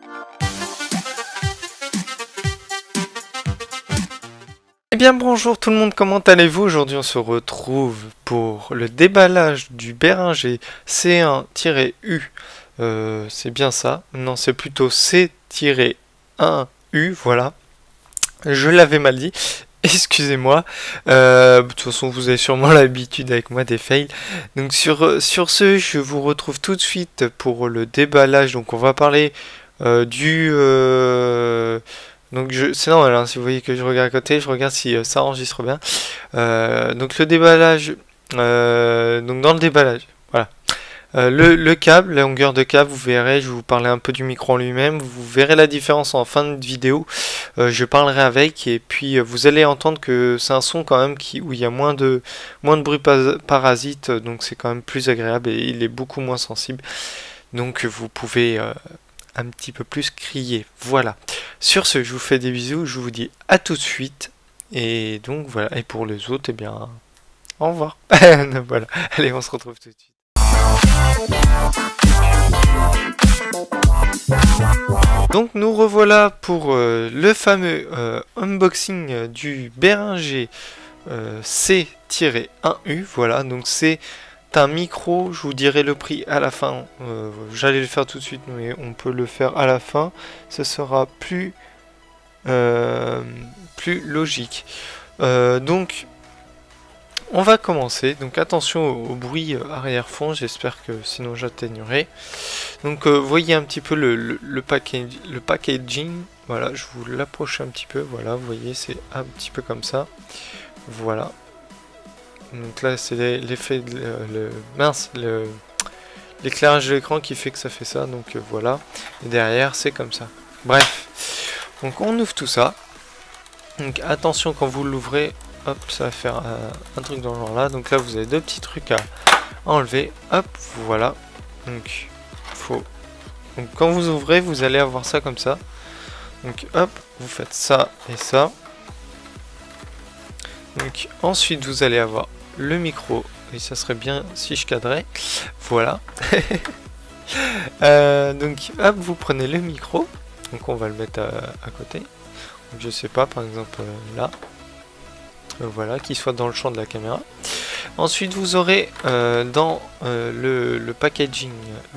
Eh bien bonjour tout le monde, comment allez-vous? Aujourd'hui on se retrouve pour le déballage du Behringer C1-U. C'est bien ça, non c'est plutôt C-1U, voilà. Je l'avais mal dit, excusez-moi. De toute façon vous avez sûrement l'habitude avec moi des fails. Donc sur ce, je vous retrouve tout de suite pour le déballage. Donc on va parler donc c'est normal, hein, si vous voyez que je regarde à côté, je regarde si ça enregistre bien. Donc le déballage, donc dans le déballage, voilà. Le câble, la longueur de câble, vous verrez, je vais vous parler un peu du micro en lui-même, vous verrez la différence en fin de vidéo, je parlerai avec, et puis vous allez entendre que c'est un son quand même où il y a moins de bruit parasite, donc c'est quand même plus agréable et il est beaucoup moins sensible, donc vous pouvez un petit peu plus crier. Voilà. Sur ce, je vous fais des bisous, je vous dis à tout de suite. Et donc voilà. Et pour les autres, eh bien, au revoir. Voilà. Allez, on se retrouve tout de suite. Donc nous revoilà pour le fameux unboxing du Behringer C-1U. Voilà. Donc c'est un micro, je vous dirai le prix à la fin, j'allais le faire tout de suite mais on peut le faire à la fin, ce sera plus logique. Donc on va commencer, donc attention au bruit arrière-fond, j'espère que sinon j'atténuerai. Donc voyez un petit peu le packaging, voilà, je vous l'approche un petit peu, voilà, vous voyez c'est un petit peu comme ça, voilà. Donc là c'est l'effet, l'éclairage de l'écran qui fait que ça fait ça, donc voilà. Et derrière c'est comme ça. Bref, donc on ouvre tout ça. Donc attention quand vous l'ouvrez, hop, ça va faire un truc dans le genre là. Donc là vous avez deux petits trucs à enlever, hop, voilà. Donc quand vous ouvrez, vous allez avoir ça comme ça. Donc hop, vous faites ça et ça. Donc ensuite vous allez avoir le micro, et ça serait bien si je cadrais, voilà. Donc hop, vous prenez le micro, donc on va le mettre à côté, donc je sais pas, par exemple là, voilà, qu'il soit dans le champ de la caméra. Ensuite vous aurez dans le packaging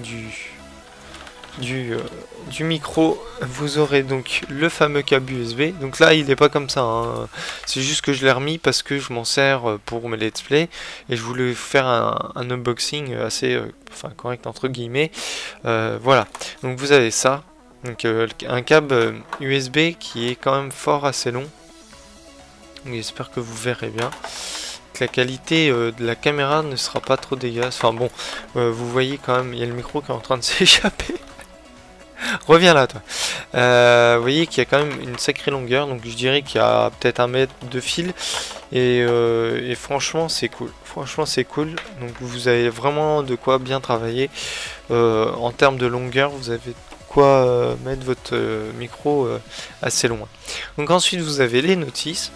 du micro, vous aurez donc le fameux câble USB. Donc là il n'est pas comme ça, hein. C'est juste que je l'ai remis parce que je m'en sers pour mes let's play et je voulais faire un unboxing assez correct entre guillemets. Voilà, donc vous avez ça, donc un câble USB qui est quand même fort assez long, j'espère que vous verrez bien que la qualité de la caméra ne sera pas trop dégueulasse. Enfin bon, vous voyez quand même, il y a le micro qui est en train de s'échapper. Reviens là toi. Vous voyez qu'il y a quand même une sacrée longueur, donc je dirais qu'il y a peut-être 1 mètre de fil et franchement c'est cool. Franchement c'est cool, donc vous avez vraiment de quoi bien travailler. En termes de longueur, vous avez de quoi mettre votre micro assez loin. Donc ensuite vous avez les notices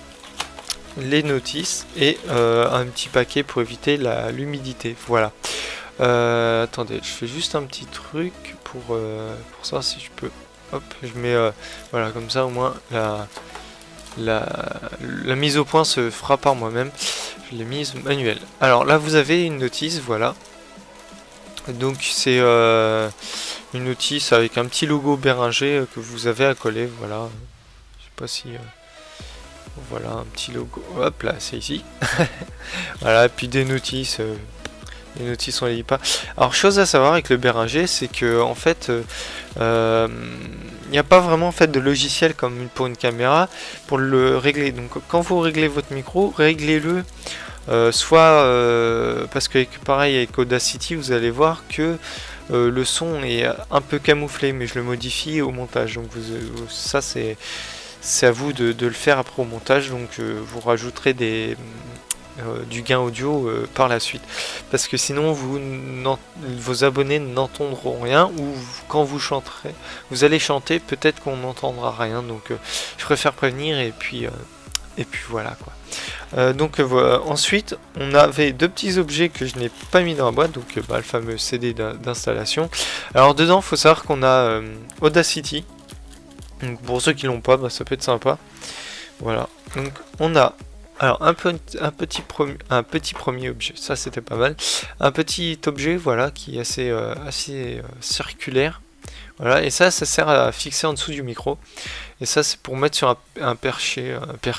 et un petit paquet pour éviter l'humidité. Voilà. Attendez, je fais juste un petit truc pour ça, si je peux. Hop, je mets voilà, comme ça au moins la mise au point se fera par moi-même. Je l'ai mise manuelle. Alors là vous avez une notice, voilà. Donc c'est une notice avec un petit logo Behringer que vous avez à coller, voilà. Je sais pas si voilà, un petit logo, hop là, c'est ici. Voilà, puis des notices. Les notices on les lit pas. Alors chose à savoir avec le Behringer, c'est que en fait il n'y a pas vraiment en fait de logiciel comme pour une caméra pour le régler. Donc quand vous réglez votre micro, réglez-le soit parce que pareil avec Audacity, vous allez voir que le son est un peu camouflé, mais je le modifie au montage. Donc ça c'est à vous de le faire après au montage. Donc vous rajouterez du gain audio par la suite, parce que sinon vos abonnés n'entendront rien, ou quand vous chanterez, vous allez chanter, peut-être qu'on n'entendra rien, donc je préfère prévenir, et puis voilà quoi. Voilà. Ensuite, on avait deux petits objets que je n'ai pas mis dans la boîte, donc le fameux CD d'installation. Alors dedans, il faut savoir qu'on a Audacity. Donc pour ceux qui l'ont pas, bah, ça peut être sympa. Voilà. Donc on a alors un petit premier objet. Ça c'était pas mal. Un petit objet, voilà, qui est assez circulaire. Voilà. Et ça sert à fixer en dessous du micro. Et ça c'est pour mettre sur un perché,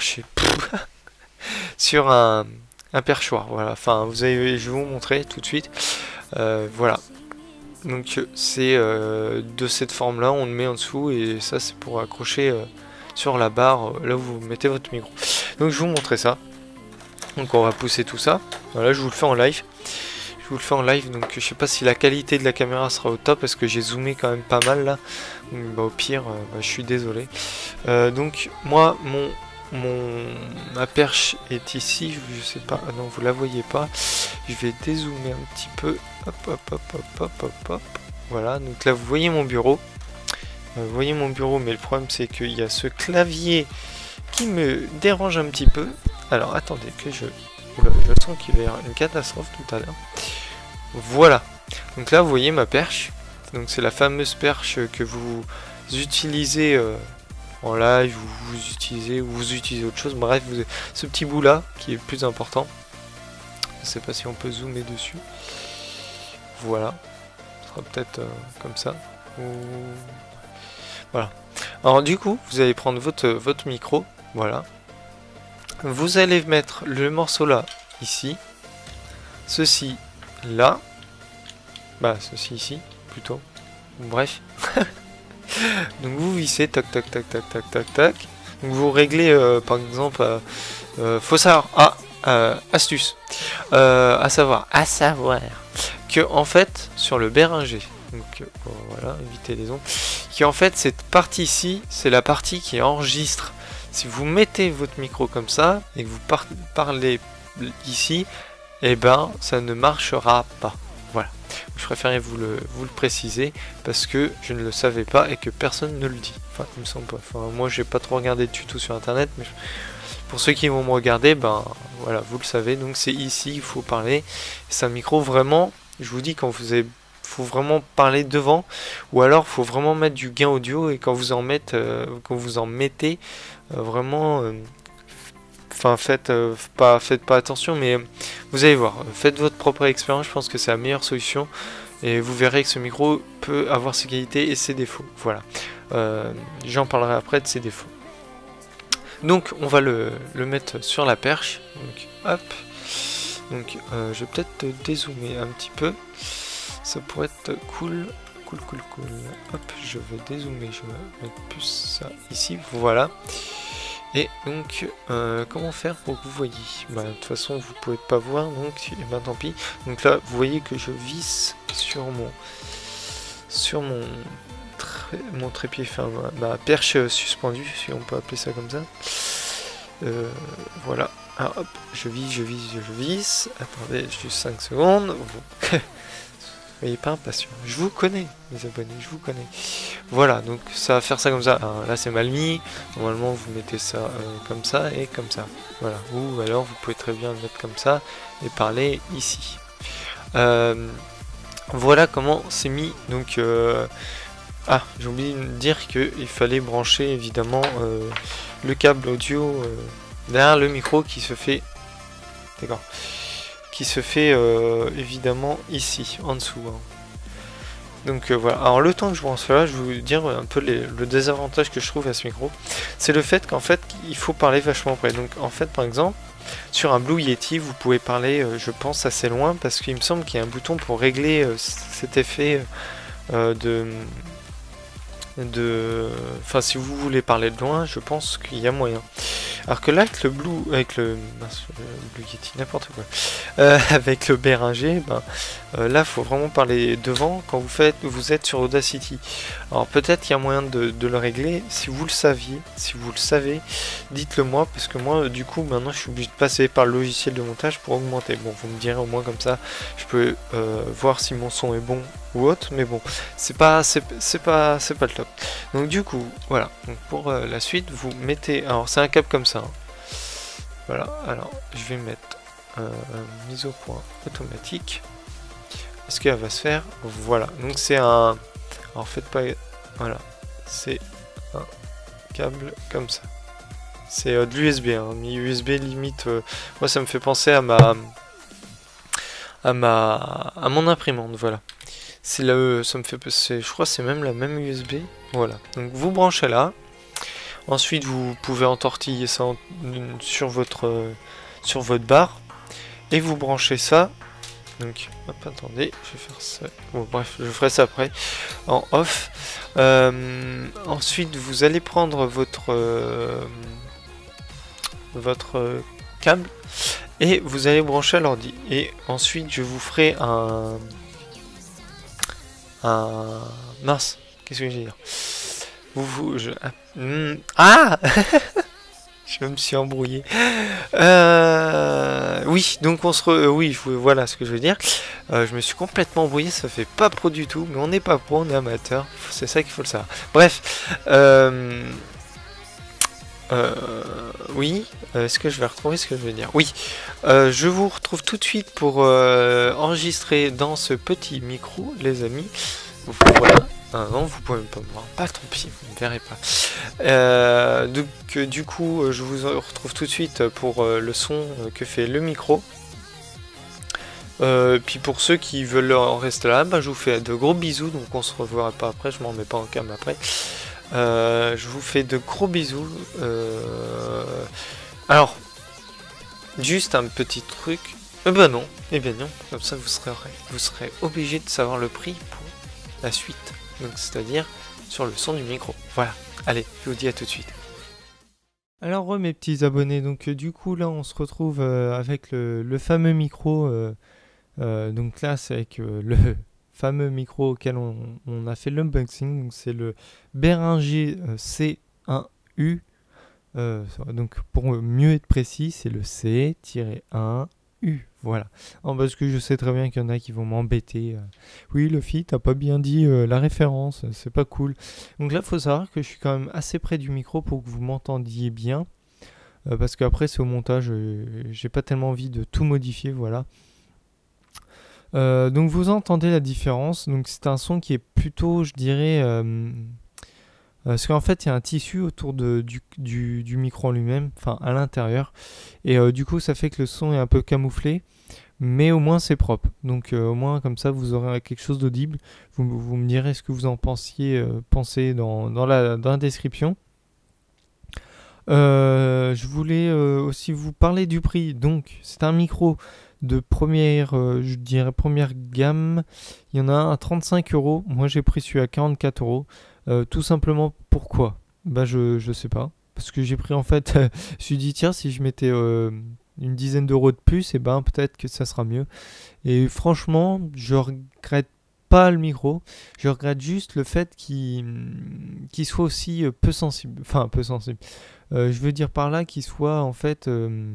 sur un perchoir. Voilà. Enfin, je vais vous montrer tout de suite. Voilà. Donc c'est de cette forme là, on le met en dessous et ça c'est pour accrocher sur la barre là où vous mettez votre micro. Donc je vous montrer ça. Donc on va pousser tout ça. Voilà, je vous le fais en live. Je vous le fais en live, donc je sais pas si la qualité de la caméra sera au top parce que j'ai zoomé quand même pas mal là. Donc, bah, au pire, je suis désolé. Donc moi ma perche est ici, je sais pas, non vous la voyez pas. Je vais dézoomer un petit peu. Hop hop hop hop hop hop hop. Voilà, donc là vous voyez mon bureau. Vous voyez mon bureau, mais le problème c'est qu'il y a ce clavier qui me dérange un petit peu. Alors attendez que je... Oula, je sens qu'il va y avoir une catastrophe tout à l'heure. Voilà. Donc là vous voyez ma perche. Donc c'est la fameuse perche que vous utilisez en live, ou vous utilisez autre chose. Bref, ce petit bout là qui est le plus important. Je sais pas si on peut zoomer dessus. Voilà. Ce sera peut-être comme ça. Voilà. Alors du coup, vous allez prendre votre micro. Voilà. Vous allez mettre le morceau là, ici. Ceci là. Bah, ceci ici, plutôt. Bref. Donc vous vissez, tac, tac, tac, tac, tac, tac, tac. Donc vous réglez, par exemple, faut savoir, astuce. À savoir que, en fait, sur le Behringer, donc voilà, éviter les ondes, qui en fait, cette partie-ci, c'est la partie qui enregistre. Si vous mettez votre micro comme ça, et que vous parlez ici, eh ben, ça ne marchera pas. Voilà. Je préférais vous le préciser parce que je ne le savais pas et que personne ne le dit. Enfin, il me semble pas. Enfin, moi, j'ai pas trop regardé de tuto sur internet, mais pour ceux qui vont me regarder, ben voilà, vous le savez. Donc c'est ici qu'il faut parler. C'est un micro vraiment. Je vous dis, quand vous avez, faut vraiment parler devant, ou alors faut vraiment mettre du gain audio et quand vous en mettez, vraiment. Enfin, faites pas attention, mais vous allez voir, faites votre propre expérience, je pense que c'est la meilleure solution, et vous verrez que ce micro peut avoir ses qualités et ses défauts, voilà. J'en parlerai après de ses défauts. Donc, on va le mettre sur la perche, donc hop, donc je vais peut-être dézoomer un petit peu, ça pourrait être cool, hop, je vais dézoomer, je vais mettre plus ça ici, voilà. Et donc, comment faire pour que vous voyez? Bah, de toute façon, vous pouvez pas voir, donc eh ben, tant pis. Donc là, vous voyez que je visse sur mon trépied, enfin ma perche suspendue, si on peut appeler ça comme ça. Voilà. Alors, hop, je visse. Attendez, juste 5 secondes. Soyez pas impatient. Je vous connais, mes abonnés, je vous connais. Voilà, donc ça va faire ça comme ça. Alors, là, c'est mal mis. Normalement, vous mettez ça comme ça et comme ça. Voilà. Ou alors, vous pouvez très bien le mettre comme ça et parler ici. Voilà comment c'est mis. Donc, j'ai oublié de dire qu'il fallait brancher évidemment le câble audio derrière le micro qui se fait. D'accord. Qui se fait évidemment ici, en dessous. Hein. Donc voilà, alors le temps que je branche cela, je vais vous dire un peu le désavantage que je trouve à ce micro. C'est le fait qu'en fait, il faut parler vachement près. Donc en fait, par exemple, sur un Blue Yeti, vous pouvez parler, je pense, assez loin, parce qu'il me semble qu'il y a un bouton pour régler cet effet enfin, si vous voulez parler de loin, je pense qu'il y a moyen. Alors que là, avec le Blue Yeti, n'importe quoi, avec le Behringer, là, faut vraiment parler devant quand vous êtes sur Audacity. Alors peut-être qu'il y a moyen de le régler. Si vous le savez, dites-le moi, parce que moi, du coup, maintenant, je suis obligé de passer par le logiciel de montage pour augmenter. Bon, vous me direz au moins comme ça, je peux voir si mon son est bon ou autre, mais bon, c'est pas le top. Donc du coup, voilà. Donc pour la suite, vous mettez, alors c'est un câble comme ça. Hein. Voilà, alors je vais mettre mise au point automatique. Est-ce qu'elle va se faire? Voilà, donc c'est un... Alors faites pas... Voilà, c'est un câble comme ça. C'est de l'USB, hein. USB limite... moi ça me fait penser à mon imprimante, voilà. C'est là, ça me fait... Je crois que c'est même la même USB. Voilà, donc vous branchez là. Ensuite vous pouvez entortiller ça sur votre barre. Et vous branchez ça. Donc, hop, attendez, je vais faire ça. Bon, bref, je ferai ça après, en off. Ensuite, vous allez prendre votre câble et vous allez brancher à l'ordi. Et ensuite, je vous ferai mince, qu'est-ce que je vais dire? Ah Je me suis embrouillé. Oui, donc oui, voilà ce que je veux dire. Je me suis complètement embrouillé, ça fait pas pro du tout, mais on n'est pas pro, on est amateur. C'est ça qu'il faut le savoir. Bref. Oui, est-ce que je vais retrouver ce que je veux dire? Oui, je vous retrouve tout de suite pour enregistrer dans ce petit micro, les amis. Voilà. Non, vous pouvez pas me voir. Pas, tant pis, vous ne me verrez pas. Donc, du coup, je vous retrouve tout de suite pour le son que fait le micro. Puis pour ceux qui veulent en rester là, bah, je vous fais de gros bisous. Donc, on se reverra pas après. Je m'en mets pas en cam après. Je vous fais de gros bisous. Alors, juste un petit truc. Ben non, eh bien non. Comme ça, vous serez obligé de savoir le prix pour la suite. Donc c'est-à-dire sur le son du micro. Voilà, allez, je vous dis à tout de suite. Alors mes petits abonnés, donc du coup là on se retrouve avec le fameux micro. Donc là c'est avec le fameux micro auquel on a fait l'unboxing. C'est le Behringer C1U. Donc pour mieux être précis, c'est le C-1U. Voilà. Parce que je sais très bien qu'il y en a qui vont m'embêter. Oui, Luffy, t'as pas bien dit la référence, c'est pas cool. Donc là, il faut savoir que je suis quand même assez près du micro pour que vous m'entendiez bien. Parce qu'après, c'est au montage, j'ai pas tellement envie de tout modifier, voilà. Donc vous entendez la différence. Donc c'est un son qui est plutôt, je dirais... parce qu'en fait, il y a un tissu autour du micro en lui-même, enfin à l'intérieur. Et du coup, ça fait que le son est un peu camouflé. Mais au moins c'est propre, donc au moins comme ça vous aurez quelque chose d'audible. Vous me direz ce que vous en pensez dans la description. Je voulais aussi vous parler du prix. Donc c'est un micro de première, je dirais première gamme. Il y en a un à 35 €. Moi j'ai pris celui à 44 €. Tout simplement pourquoi? Bah je sais pas. Parce que j'ai pris en fait, je me suis dit tiens si je mettais une dizaine d'euros de plus, et ben peut-être que ça sera mieux. Et franchement, je regrette pas le micro, je regrette juste le fait qu'il soit aussi peu sensible. Enfin, peu sensible. Je veux dire par là qu'il soit en fait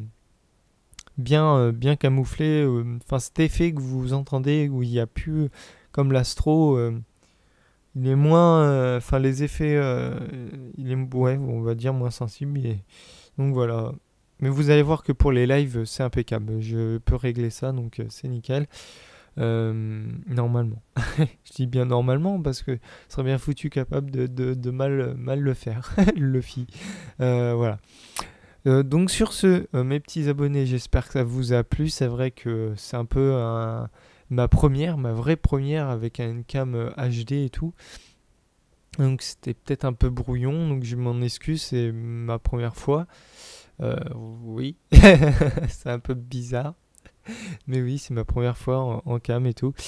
bien camouflé. Enfin, cet effet que vous entendez où il n'y a plus, comme l'Astro, il est moins. Enfin, les effets, il est, ouais, on va dire moins sensible. Donc voilà. Mais vous allez voir que pour les lives, c'est impeccable. Je peux régler ça, donc c'est nickel. Normalement. Je dis bien normalement parce que ce serait bien foutu capable de mal le faire. Le fi. Voilà. Donc sur ce, mes petits abonnés, j'espère que ça vous a plu. C'est vrai que c'est un peu ma vraie première avec une cam HD et tout. Donc c'était peut-être un peu brouillon, donc je m'en excuse, c'est ma première fois. Oui, c'est un peu bizarre. Mais oui, c'est ma première fois en cam et tout.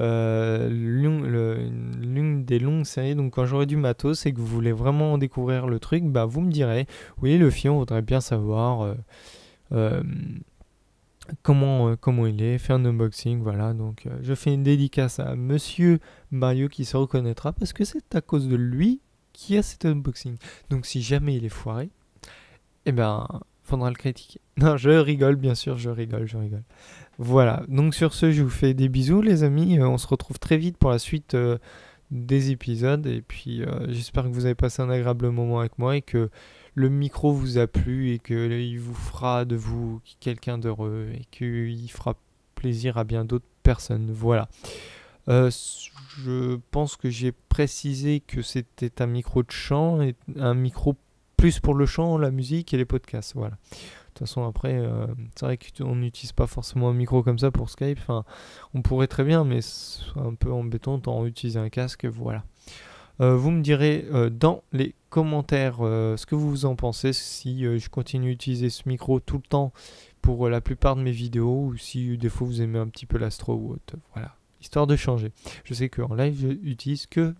L'une des longues séries, donc quand j'aurai du matos et que vous voulez vraiment découvrir le truc, bah vous me direz, oui, le fion voudrait bien savoir comment il est, faire un unboxing, voilà. Donc je fais une dédicace à Monsieur Mario qui se reconnaîtra parce que c'est à cause de lui qui a cet unboxing. Donc si jamais il est foiré, eh ben, faudra le critiquer. Non, je rigole, bien sûr, je rigole. Voilà, donc sur ce, je vous fais des bisous, les amis. On se retrouve très vite pour la suite des épisodes. Et puis j'espère que vous avez passé un agréable moment avec moi et que le micro vous a plu et qu'il vous fera de vous quelqu'un d'heureux et qu'il fera plaisir à bien d'autres personnes. Voilà. Je pense que j'ai précisé que c'était un micro de chant et un micro plus pour le chant, la musique et les podcasts. Voilà. De toute façon, après, c'est vrai qu'on n'utilise pas forcément un micro comme ça pour Skype. Enfin, on pourrait très bien, mais c'est un peu embêtant d'en utiliser un casque. Voilà. Vous me direz dans les commentaires ce que vous en pensez, si je continue à utiliser ce micro tout le temps pour la plupart de mes vidéos, ou si des fois vous aimez un petit peu l'astro ou autre. Voilà. Histoire de changer. Je sais qu'en live, je n'utilise que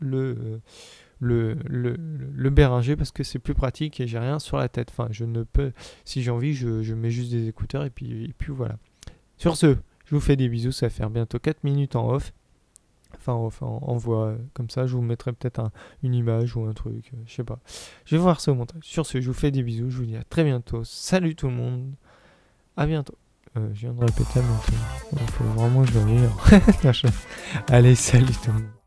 le Behringer parce que c'est plus pratique et j'ai rien sur la tête. Enfin, je ne peux, si j'ai envie, je mets juste des écouteurs et puis voilà. Sur ce, je vous fais des bisous, ça va faire bientôt 4 minutes en off. Enfin, en voix comme ça, je vous mettrai peut-être une image ou un truc, je sais pas. Je vais voir ça au montage. Sur ce, je vous fais des bisous, je vous dis à très bientôt. Salut tout le monde, à bientôt. Je viens de répéter à mon tour. Il faut vraiment que je le Allez, salut tout le monde.